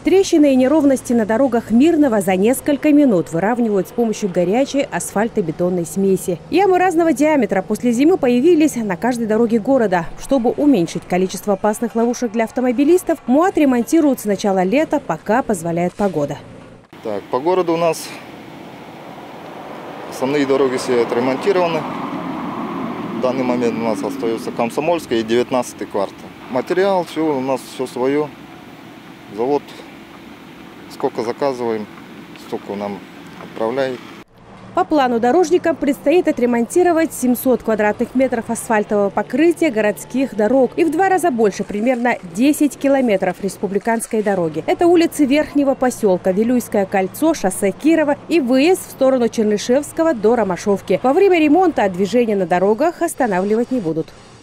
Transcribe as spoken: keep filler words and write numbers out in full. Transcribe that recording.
Трещины и неровности на дорогах Мирного за несколько минут выравнивают с помощью горячей асфальтобетонной смеси. Ямы разного диаметра после зимы появились на каждой дороге города. Чтобы уменьшить количество опасных ловушек для автомобилистов, МУАТ ремонтируют с начала лета, пока позволяет погода. Так, по городу у нас основные дороги все отремонтированы. В данный момент у нас остается Комсомольская и девятнадцатый квартал. Материал, все, у нас все свое. Завод, сколько заказываем, столько нам отправляет. По плану дорожникам предстоит отремонтировать семьсот квадратных метров асфальтового покрытия городских дорог и в два раза больше, примерно десять километров республиканской дороги. Это улицы Верхнего поселка, Вилюйское кольцо, шоссе Кирова и выезд в сторону Чернышевского до Ромашовки. Во время ремонта движение на дорогах останавливать не будут.